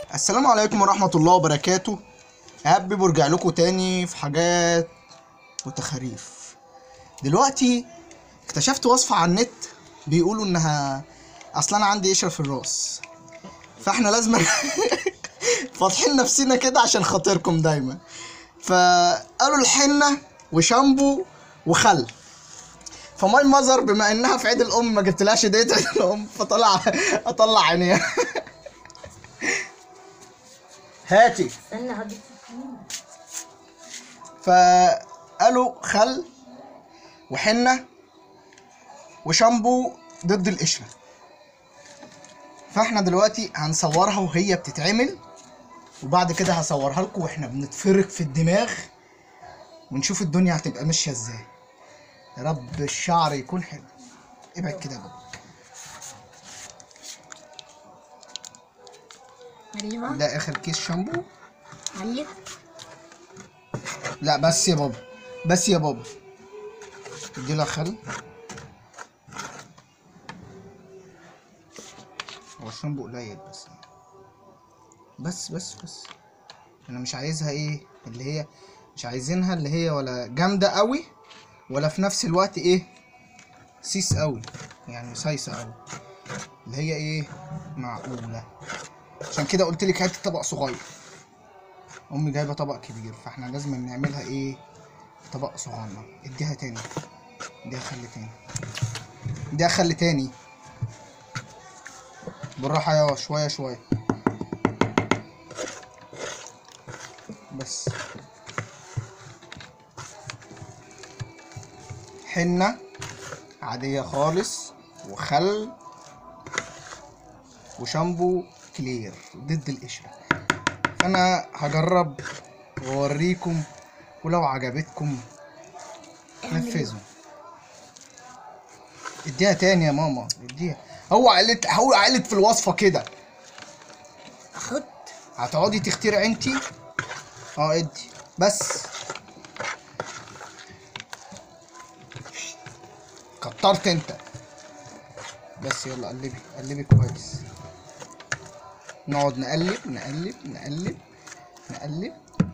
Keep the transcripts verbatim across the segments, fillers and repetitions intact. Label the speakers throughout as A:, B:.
A: السلام عليكم ورحمة الله وبركاته. حابب برجع لكم تاني في حاجات وتخاريف. دلوقتي اكتشفت وصفة على النت بيقولوا انها اصلا انا عندي قشرة في الراس، فاحنا لازم فاتحين نفسنا كده عشان خاطركم دايما. فقالوا الحنة وشامبو وخل. فماي مازر بما انها في عيد الام ما جبتلهاش هدية عيد الام، فطلع اطلع عينيها. هاتي.
B: استنى هجيب.
A: فقالوا خل وحنة وشامبو ضد القشرة. فاحنا دلوقتي هنصورها وهي بتتعمل، وبعد كده هصورها لكم واحنا بنتفرك في الدماغ ونشوف الدنيا هتبقى ماشية ازاي. يا رب الشعر يكون حلو. ابعد كده يا بابا.
B: ايوه
A: ده اخر كيس شامبو.
B: علق.
A: لا بس يا بابا، بس يا بابا ادي لها خل. هو الشامبو قليل بس بس بس بس انا مش عايزها ايه اللي هي، مش عايزينها اللي هي ولا جامده قوي ولا في نفس الوقت ايه سيس قوي، يعني سايسه قوي، اللي هي ايه معقوله. عشان كده قلت لك هاتي طبق صغير. امي جايبه طبق كبير، فاحنا لازم نعملها ايه طبق صغير. اديها تاني، اديها خل تاني، اديها خل تاني بالراحه يا شويه شويه بس. حنة عادية خالص وخل وشامبو كلير ضد القشرة. فأنا هجرب وأوريكم، ولو عجبتكم نفذوا. اديها تاني يا ماما، اديها. هو قالت هو قالت في الوصفة كده.
B: احط.
A: هتقعدي تخترعي انتي؟ اه ادي بس. كترت انت بس. يلا قلبي قلبي كويس. نقعد نقلب نقلب نقلب نقلب.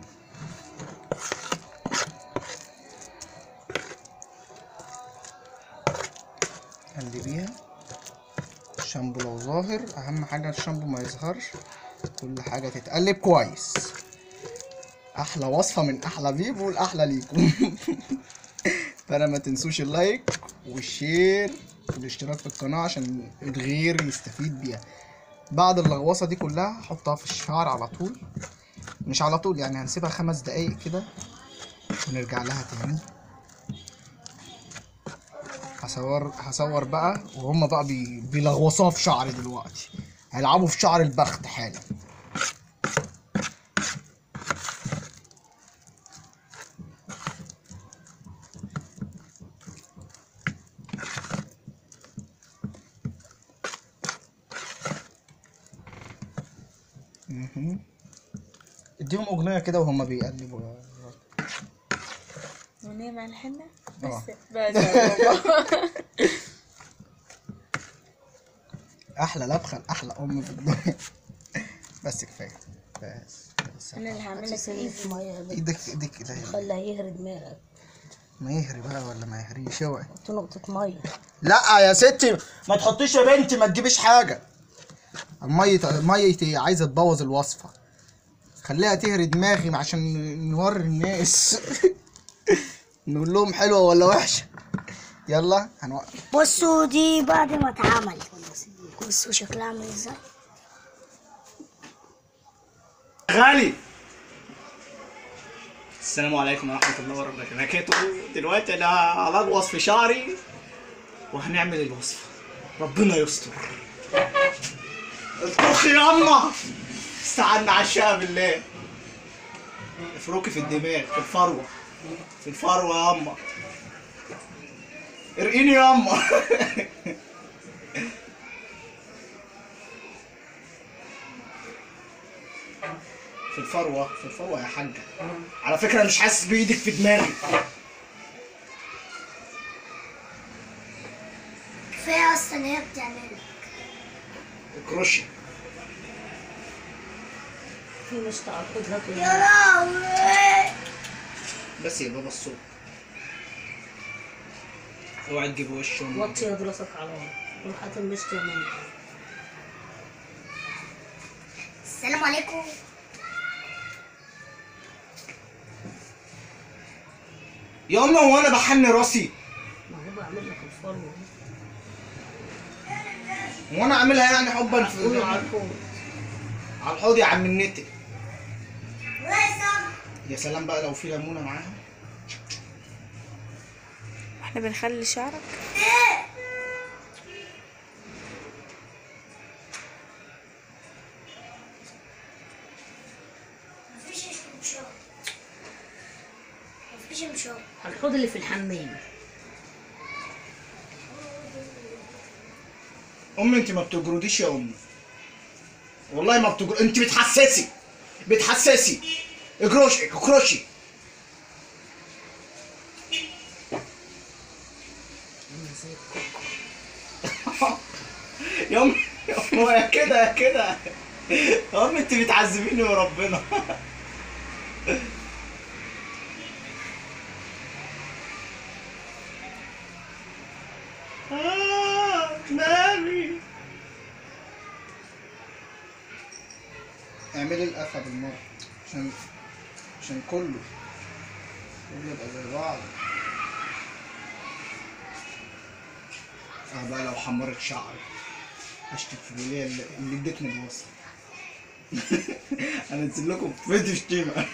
A: قلبيها. الشامبو لو ظاهر، اهم حاجه الشامبو ما يظهرش، كل حاجه تتقلب كويس. احلى وصفه من احلى بيبو الاحلى ليكم. فانا ما تنسوش اللايك والشير والاشتراك في القناه عشان الغير يستفيد بيها. بعد اللغوصه دي كلها هحطها في الشعر على طول، مش على طول يعني، هنسيبها خمس دقايق كده ونرجع لها تاني. هصور هصور بقى وهم بقى بي... بيلغوصوها في شعري دلوقتي، هيلعبوا في شعر البخت حالا. اديهم اغنيه كده وهم بيقلبوا.
B: اغنية مع الحنة
A: آه.
B: بس. بس يا بابا.
A: احلى لبخه احلى ام في الدنيا. بس كفايه بس, بس.
B: انا اللي هعمل لك
C: ايه في ميه بس.
A: ايدك ايدك الهي.
C: خليها يهري دماغك.
A: ما يهري بقى ولا ما يهريش اوعي.
C: حط نقطة ميه.
A: لا يا ستي ما تحطيش يا بنتي، ما تجيبيش حاجه. الميه الميه عايزه تبوظ الوصفه. خليها تهري دماغي عشان نوري الناس. نقول لهم حلوه ولا وحشه. يلا هنوقف.
C: بصوا دي بعد ما اتعملت، بصوا شكلها عامل ازاي.
A: غالي. السلام عليكم ورحمة الله وبركاته. دلوقتي انا هلغوص في شعري وهنعمل الوصفة. ربنا يستر. الطخ ياما. استعنا على الشقة بالله. افركي في الدماغ، في الفروة. في الفروة ياما. ارقيني ياما. في الفروة، في الفروة يا حاجة. على فكرة مش حاسس بإيدك في دماغي.
C: كفايه. هي اصلا هي بتعمل
A: كروشي.
D: في مشط على الحوض هاته
C: يا لهوي.
A: بس يا بابا الصوت. اوعى تجيب وشه.
D: وطي يا دراسك على الارض. روح هات المشط يا ماما.
C: السلام عليكم.
A: يا امي هو انا بحن راسي؟
D: ما هو بعمل لك الفرو.
A: هو انا عاملها يعني حبا
D: قولوا على
A: في
D: الحوض.
A: على الحوض يا عم النتي. يا سلام بقى لو في ليمونه معاها.
B: احنا بنخلي شعرك.
C: مفيش مشوار. مفيش مشوار.
D: على الحوض اللي في الحمام.
A: امي انت ما بتجرديش يا امي. والله ما بتجر انت بتحسسي بتحسسي. اجروشي اكروشي. يا امي هو يا كده يا كده. يا امي انت بتعذبيني وربنا. آه مامي. اعملي القفا بالمرة عشان عشان كله كله يبقى زي بعض. اه بقى لو حمرت شعري هشتم في الولية اللي اللي ادتني الوصف. هنزل لكم فيديو شتيمة.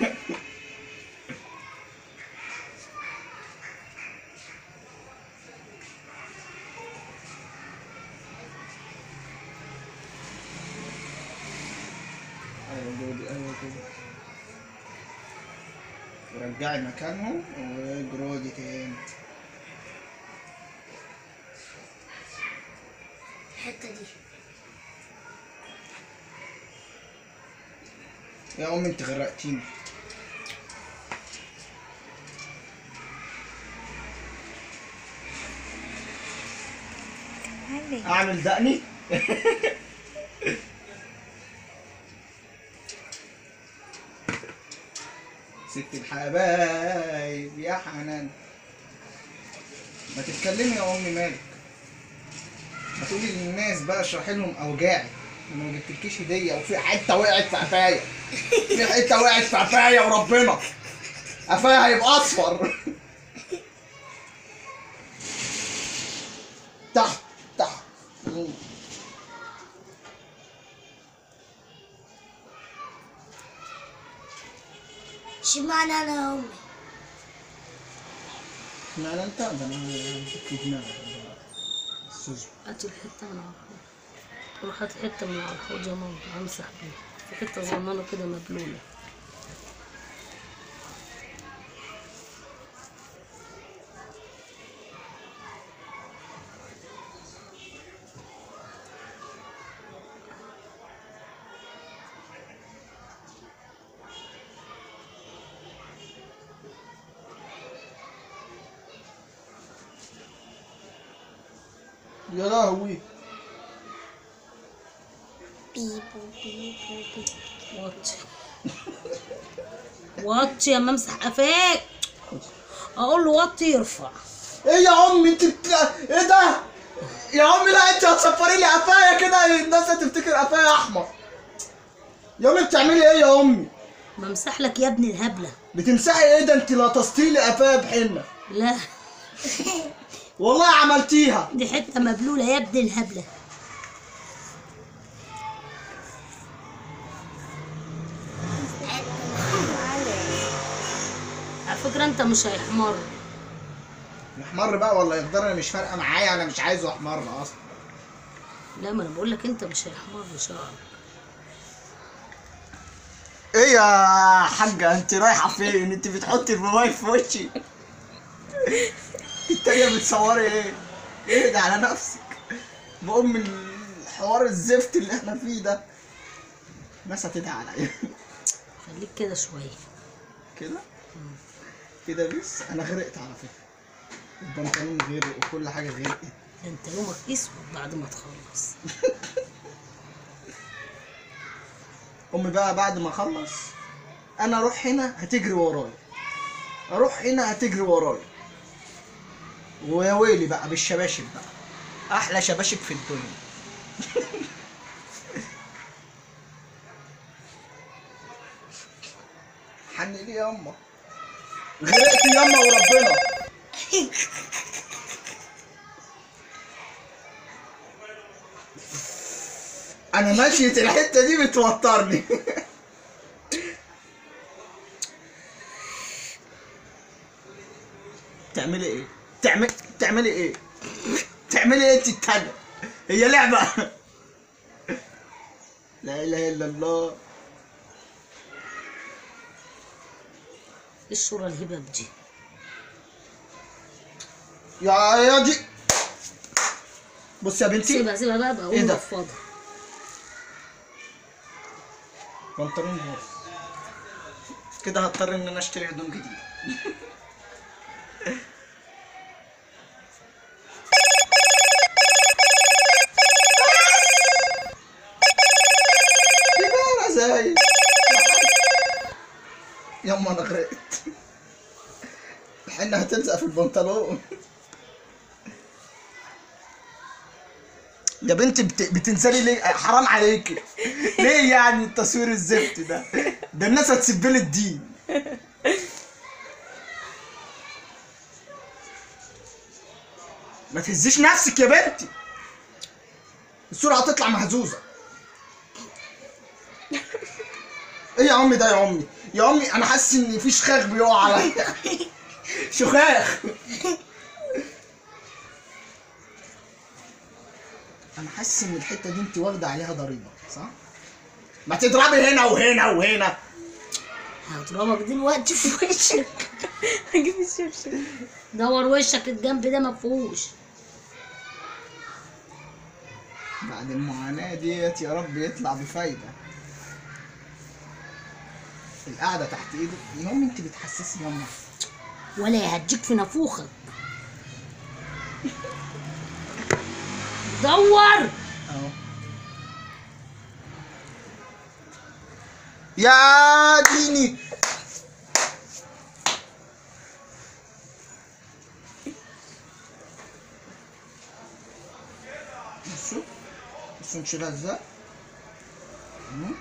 A: ايوه جودي ايوه كده. ورجعي مكانهم وجرودي تاني.
C: الحتة دي.
A: يا امي انت غرقتيني.
B: علي.
A: اعمل دقني. ست الحبايب يا حنان. ما تتكلمي يا امي مالك. ما تقولي للناس بقى اشرحي لهم اوجاعي. انا ما جبتلكيش هديه وفي حته وقعت في قفايا. في حته وقعت في قفايا وربنا قفايا هيبقى اصفر. تحت تحت.
C: اشمعنى انا يا امي؟
A: اشمعنى انت؟ ده انا همسك دماغك. السوزو.
D: هات الحتة من على الحوض. روح هات حتة من على الحوض يا ماما همسح بيها. في حتة صغننة كده مبلولة.
A: يا لهوي.
B: بيبو بيبو بيبو.
D: وطي. وطي يا ممسح قفاك. اقول له وطي يرفع.
A: ايه يا امي انت بت... ايه ده؟ يا امي لا انت هتصفري لي قفايا كده الناس هتفتكر قفايا احمر. يا امي بتعملي ايه يا امي؟
D: بمسح لك يا ابني الهبلة.
A: بتمسحي ايه ده؟ انت لطستي لي قفايا بحنه.
D: لا
A: والله عملتيها.
D: دي حتة مبلولة يا ابني الهبلة. على فكرة انت مش هيحمر.
A: احمر بقى ولا يخضر انا مش فارقه معايا. انا مش عايزه احمر اصلا.
D: لا ما انا بقول لك انت مش هيحمر شعرك.
A: ايه يا حاجه انت رايحه فين؟ انت بتحطي الموبايل في وشي. التانية بتصوري ايه؟ ايه ده على نفسك؟ بقوم من الحوار الزفت اللي احنا فيه ده. الناس هتدعي عليا.
D: خليك كده شوية.
A: كده؟ كده بس انا غرقت على فكرة. البنطلون غرق وكل حاجة غرقت.
D: ده انت يومك اسود بعد ما تخلص.
A: امي بقى بعد ما اخلص انا اروح هنا هتجري ورايا، اروح هنا هتجري ورايا، ويا ويلي بقى بالشباشب بقى، احلى شباشب في الدنيا. حن لي ياما، غرقت ياما وربنا. انا ماشية الحتة دي بتوترني. تعملي ايه؟ تعمل تعملي ايه؟ تعملي ايه انت التانية؟ هي لعبة. لا اله الا الله.
D: ايه الصورة الهباب دي؟
A: يا يا دي بص يا بنتي،
D: سيبها سيبها بقى بقى
A: إيه
D: قوم
A: ده؟
D: نفضها.
A: بنطلون باظ كده، هضطر ان انا اشتري هدوم جديدة. دي بقى زي يما انا غرقت. الحنة هتلزق في البنطلون. يا بنتي بت... بتنزلي ليه؟ حرام عليكي. ليه يعني التصوير الزفت ده؟ ده الناس هتسب لي الدين. ما تهزيش نفسك يا بنتي، الصورة هتطلع مهزوزة. ايه يا عمي ده يا عمي؟ يا عمي انا حاسس ان في شخاخ بيقع عليا. شخاخ. انا حاسس ان الحته دي انت واخده عليها ضريبه صح؟ ما تضربي هنا وهنا وهنا.
D: هضربك دلوقتي في وشك.
B: هجيب الشبشب.
D: دور وشك الجنب ده ما فيهوش.
A: بعد المعاناه ديت يا رب يطلع بفايده. القعده تحت ايده يا امي، انت بتحسسي ياما.
D: ولا يهديك في نافوخك. دور.
A: اهو يا ديني. بصوا بصوا نشيلها ازاي. مم.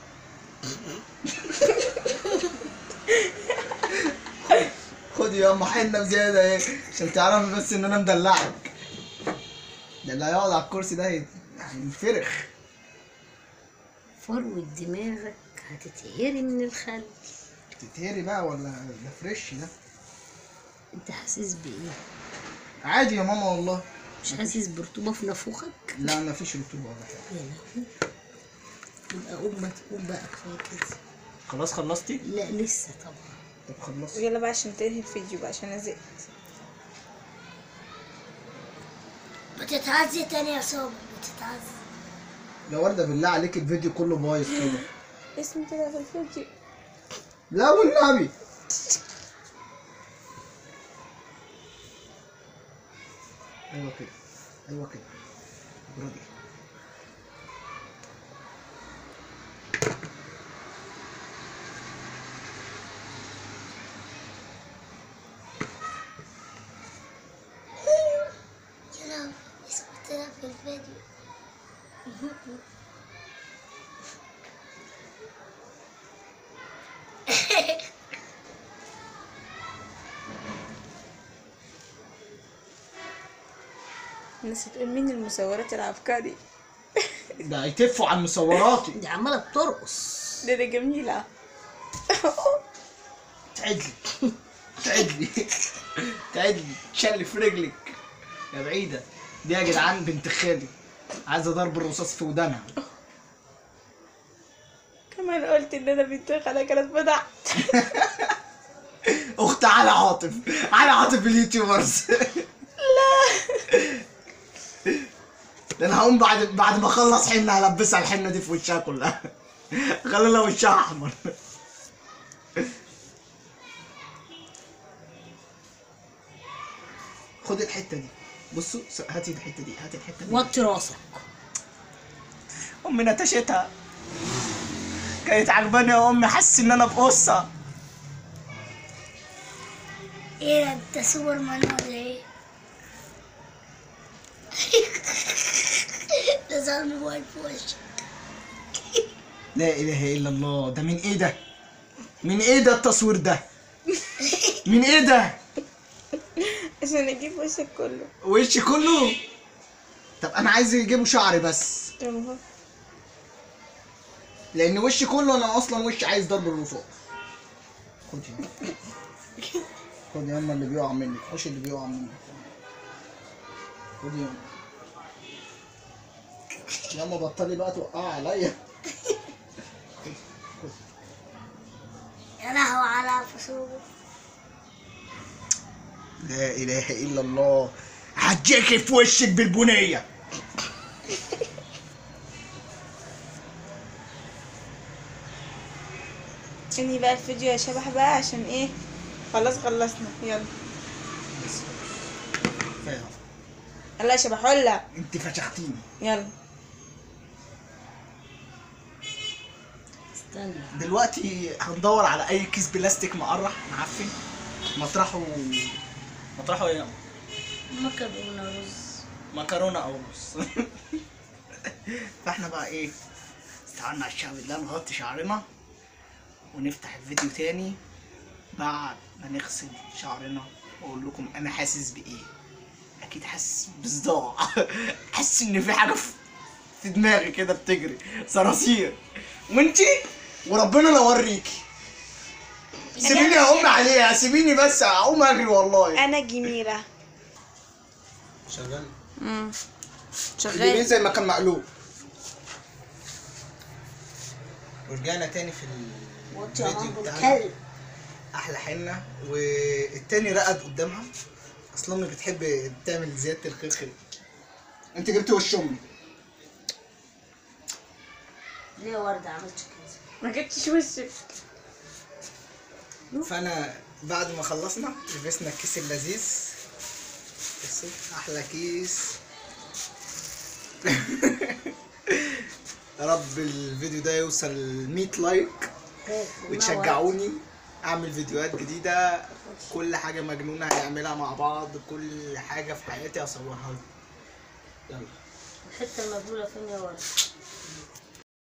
A: خدي يا ام حنه بزياده ايه عشان تعرفي بس ان انا مدلعك. ده اللي هيقعد على الكرسي ده هي- هينفرخ.
D: فروة دماغك هتتهري من الخل.
A: تتهري بقى ولا ده فريش ده؟
D: انت حاسس بايه؟
A: عادي يا ماما والله.
D: مش حاسس برطوبة في نافوخك؟
A: لا مفيش رطوبه ولا حاجه.
D: يا لهوي. يبقى قوم ما تقوم بقى كفايه كده.
A: خلاص خلصتي؟
D: لا لسه طبعا.
A: طب خلصي.
B: يلا بقى عشان تنهي الفيديو بقى عشان انا زهقت.
C: بتتعزي تاني يا صابر، بتتعزي.
A: يا ورده بالله عليك الفيديو كله بايظ كده.
B: اسمي كده في الفيديو.
A: لا والنبي. ايوه كده ايوه كده برادي.
C: يا لهوي اسمعتنا في الفيديو.
B: الناس هتقول مين المصورات العبقري.
A: ده هيتفوا عن مصوراتي.
D: دي عمالة بترقص.
B: ده ده جميلة.
A: تعدلي تعدلي تعدلي تشلي في رجلك يا بعيدة. دي يا جدعان بنت خالي عايزة ضرب الرصاص في ودانها.
B: كمان قلت ان انا بنت خالة كانت بدعت.
A: اخت على عاطف، على عاطف اليوتيوبرز. ده انا هقوم بعد بعد ما اخلص حنه هلبسها الحنه دي في وشها كلها. خلي لها وشها احمر. خد الحته دي بصوا، هاتي الحته دي، هاتي الحته دي.
D: وطي راسك.
A: امي نتشتها كانت عجباني يا امي، حاسس ان انا في قصه.
C: ايه ده، انت سوبر مان ولا ايه؟ ده ظهر موبايل في وشك.
A: لا اله الا الله، ده من ايه ده؟ من ايه ده التصوير ده؟ من ايه ده؟
B: عشان اجيب وشك كله.
A: وشي كله؟ طب انا عايز يجيبوا شعري بس،
B: طب اهو.
A: لان وشي كله انا اصلا وشي عايز ضرب الرفوع. خد يا خد يا اما اللي بيقع منك، خش اللي بيقع منك. خد يا اما يا اما بطلي بقى توقعي عليا.
C: يا لهوي على فصوله.
A: لا اله الا الله، هديكي في وشك بالبنيه.
B: انهي بقى الفيديو يا شبح بقى، عشان ايه؟ خلاص خلصنا، يلا.
A: بس كفايه،
B: يلا يا شبحولة،
A: انت فشختيني.
B: يلا.
D: استنى.
A: دلوقتي هندور على اي كيس بلاستيك مقرح معفن، مطرحه مطرحه ايه؟
D: مكرونة رز.
A: مكرونه او رز. فاحنا بقى ايه، استعنا على الشعب الله، نغطي شعرنا ونفتح الفيديو تاني بعد ما نغسل شعرنا، واقول لكم انا حاسس بايه. اكيد حاسس بصداع. حاسس ان في حاجه في دماغي كده بتجري صراصير، وانتي وربنا لا اوريكي. سيبيني اقوم عليها، سيبيني بس اقوم اجري والله.
B: انا جميلة.
A: شغال
B: امم
A: اليمين
B: شغال.
A: زي ما كان مقلوب. ورجعنا تاني في
C: وانت يا
A: الفيديو
C: مامبو
A: بتاعنا.
C: الكلب.
A: احلى حنه، والتاني رقد قدامها. اصلا امي بتحب تعمل زياده الخلخل. انت جبت وش امي.
D: ليه يا وردة عملت كده؟
B: ما جبتش وشك.
A: فانا بعد ما خلصنا لبسنا الكيس اللذيذ. بصوا احلى كيس. يا رب الفيديو ده يوصل مية لايك وتشجعوني اعمل فيديوهات جديده. كل حاجه مجنونه هنعملها مع بعض، كل حاجه في حياتي اصورها لكم. يلا.
D: الحتة المبلولة فين يا وردة؟